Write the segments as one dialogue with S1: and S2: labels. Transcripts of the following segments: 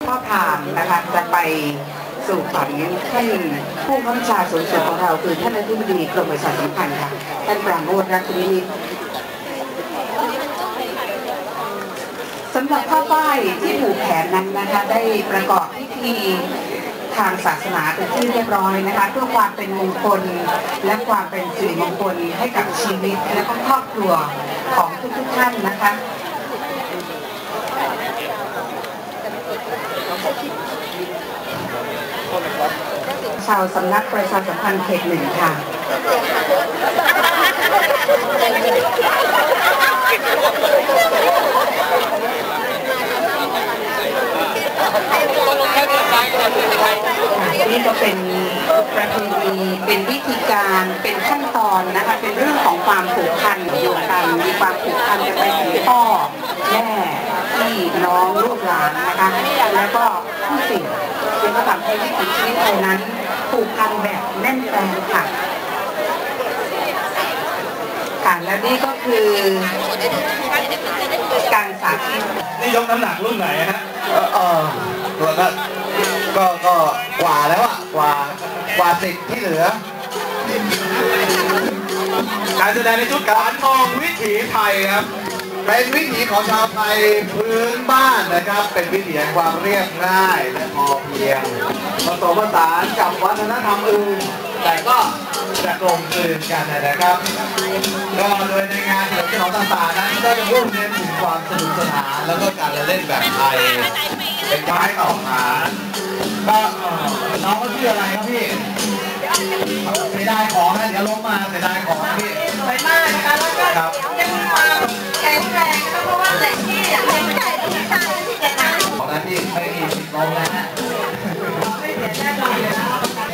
S1: พ่อพานนะคะจะไปสู่ฝันท่านผู้บัญชาการสูงสุดของเราคือท่านอธิบดีกรมประชาสัมพันธ์ค่ะท่านปราโมท รักนิมิตรสำหรับผ้าฝ้ายที่ผูกแขนนั้นนะคะได้ประกอบพิธีทางศาสนาเป็นที่เรียบร้อยนะคะเพื่อความเป็นมงคลและความเป็นสิริมงคลให้กับชีวิตและก็ครอบครัวของทุกท่านนะคะชาวสำนักประชาสัมพันธ์เขต 1ค่ะนี่ก็เป็นประเพณีเป็นวิธีการเป็นขั้นตอนนะคะเป็นเรื่องของความผูกพันอยู่กันมีความผูกพันกันไปถึงพ่อแม่พี่น้องลูกหลานนะคะแล้วก็ผู้สิ่งซึ่งก็ทำให้วิถีชีวิตไทยนั้นผูกพันแบบแน่นแฟ้นค่ะและนี่ก็คือการสาธิต
S2: นี่ยกน้ำหนักรุ่นไหนฮะ
S3: ตัวก็กว่าแล้วอะกว่า10ที่เหลือ
S2: การแสดงในชุดการมองวิถีไทยครับ
S3: เป็นวิถีของชาวไทยพื้นบ้านนะครับเป็นวิถีแห่งความเรียบง่ายและพอเพียงผสมผสานกับวัฒนธรรมอื่นแต่ก็จะกลมกลืนกันนะครับก็โดยในงานเฉลิมฉลองต่างๆนั้นก็จะมุ่งเน้นถึงความสนุกสนานแล้วก็การเล่นแบบไทยเป็นไม้ต่อขาก็น้องก็ชื่ออะไรครับพี่เสียดายของนะเดี๋ยวลงมาเสียดายของพี่
S4: สวยมากนะคะแล้วก็ยังมีความแข็งแรงนะคะเพราะว่าเหล็กที่ยังไม่ได้ต้องใช้ที่จะนาน
S3: ของนั้นพี่ไม่มีสิทธิ์ลงนะฮะ
S4: ไม่เสียแน่นอนเลยนะ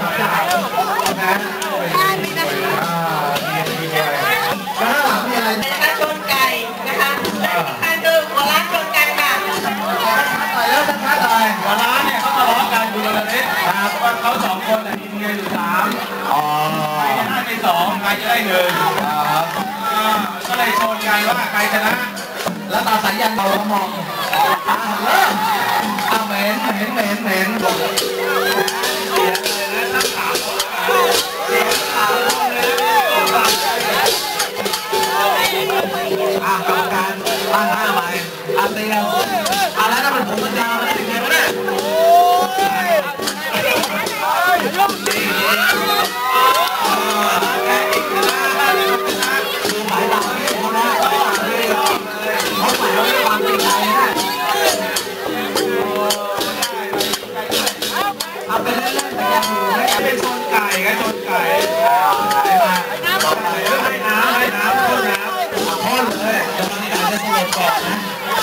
S3: ดีด้วยข้างหลังมีอะไร
S4: นะคะชนไก่นะคะและอีกอันหนึ่งหัวล้านชนกันค่ะ
S3: แล้วชัดๆเลย
S2: หัวล้านเนี่ยเขาทะเลาะกันอยู่เลยนะครับว่าเขา2 คนมีเมียอยู่3ใครจะได้2ใครจะได้1ก็เลยชนกันว่าใครชนะ
S3: แล้วตาสายยันเรามองเหม็นกรรมการตั้งหน้าใหม่เตียวแล้วถ้าเป็นผมมันยาวมันถึงไงวะเนี่ยคือหมายเราไม่รู้นะเขาหมายเราไม่ความจริงใจนะเอาไปเล่นๆแต่ยังอยู่ไม่
S2: เป็นชนไก่ไงชนไก่ให้น้ำพ่นน้ำ
S3: พ่นเลยตอนนี้อาจจะสลบก่อนนะ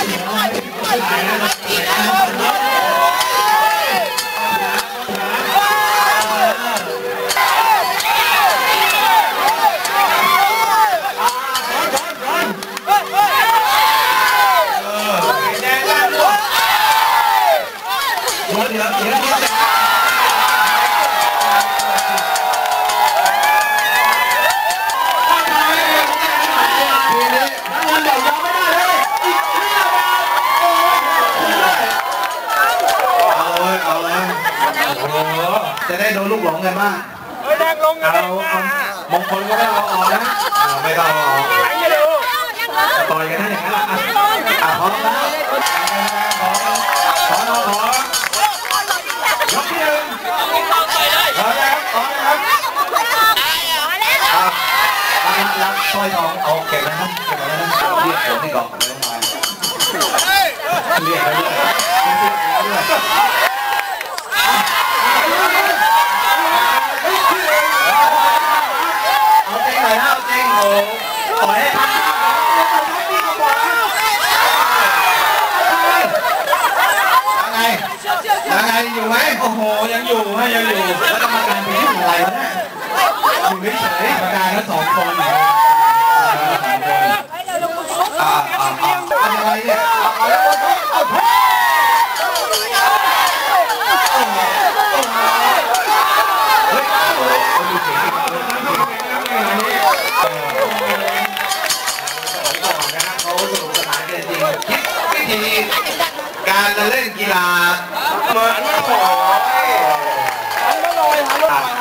S3: จะได้โดนลูกหลงกันบ้าง
S2: แดงลง
S3: เอามงคลก็ไม่เอาออกนะไม่ต้องออกต่อยกันนะอย่างนั้นละพร้อมแล้วขอยกที่1ขอแล้วรับสร้อยทองเอาเก็บนะครับเก็บไว้นะเรียกผมนี่ก่อนเรียกแล้วเอาจริงหน่อยนะเอาจริงโอ้ขอให้ยังไงอยู่ไหม
S2: โอ้โหยังอยู่
S3: แล้วกรรมการเป็นที่อะไรวะเนี่ยอยู่เฉยๆกรรมการก็2 คนอะไรเนี่ยเอาแล้วเอาเฮ้ยการเล่นกีฬาเหมือนโอ้ย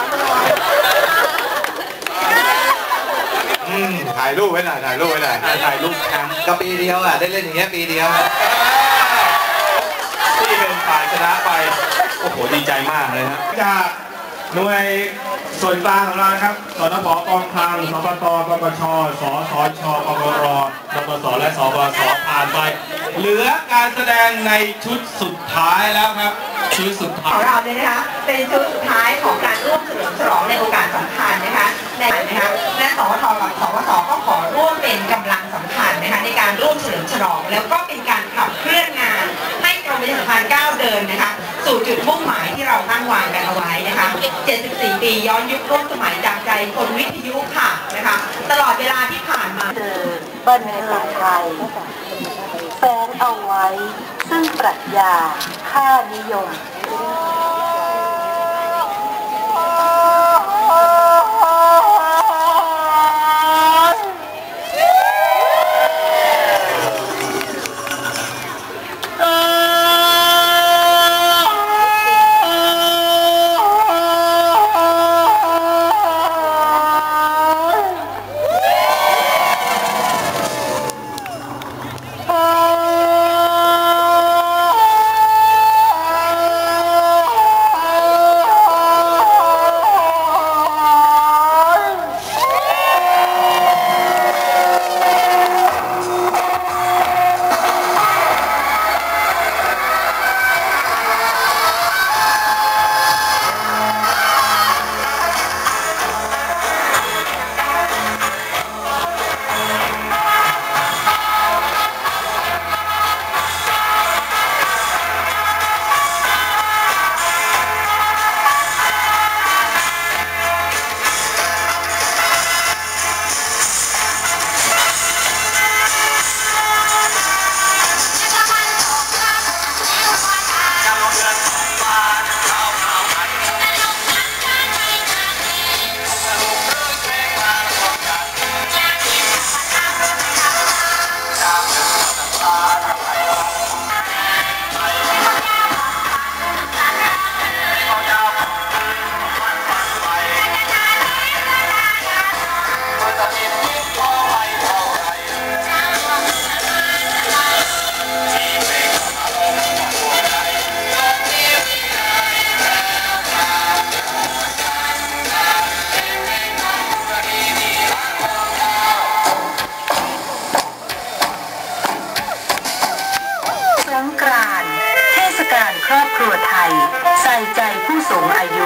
S3: ถ่ายรูปไว้หน่อยถ่ายรูปแคมป์ก็ปีเดียวอ่ะได้เล่นอย่างเงี้ยปีเดียว
S2: ที่เป็นฝ่ายชนะไปโอ้โหดีใจมากเลยครับจากหน่วยส่วนกลางของเรานะครับสนผกองคลังสปตปปชสสชปปรปปสและสบสผ่านไปเหลือการแสดงในชุดสุดท้ายแล้วครับชุดสุดท้าย
S4: ของเราเนี่ยนะคะเป็นชุดสุดท้ายของการร่วมเฉลิมฉลองในโอกาสสำคัญนะคะและสวทกับสวสก็ขอร่วมเป็นกำลังสำคัญนะคะในการร่วมเฉลิมฉลองแล้วก็เป็นการขับเคลื่อนงานให้กรมประชาสัมพันธ์ก้าวเดินนะคะสู่จุดมุ่งหมายที่เราตั้งวางกันเอาไว้นะคะ74 ปีย้อนยุคร่วมสมัยจากใจคนวิทยุค่ะนะคะตลอดเวลาที่ผ่านมา
S5: บรรณาไทยแฝงเอาไว้ซึ่งปรัชญาค่านิยมครอบครัวไทยใส่ใจผู้สูงอายุ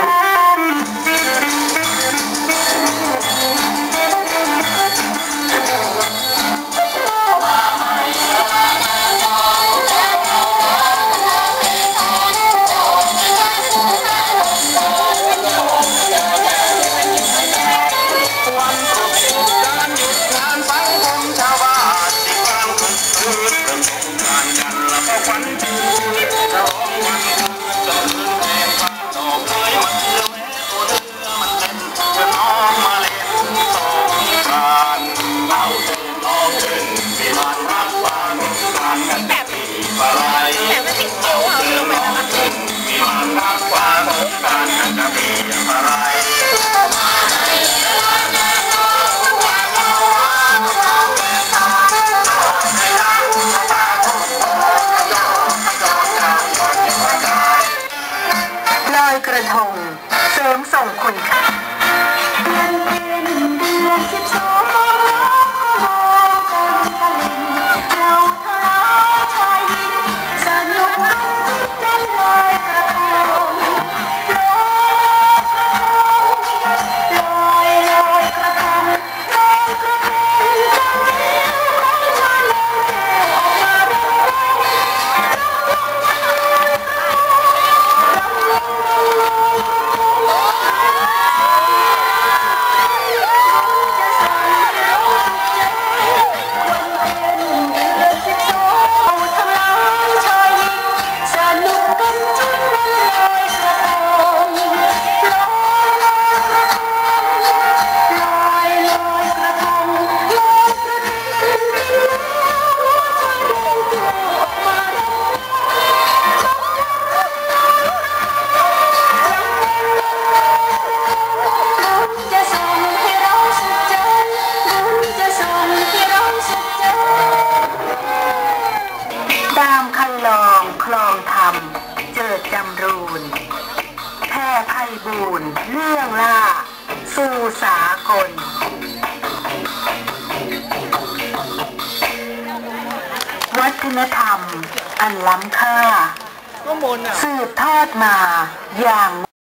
S5: ลอยกระทงเสริมส่งคุณค่าบูรณ์แพร่ไพบูรณ์เลื่องล่าสู่สากลวัฒนธรรมอันล้ำค่าสืบทอดมาอย่าง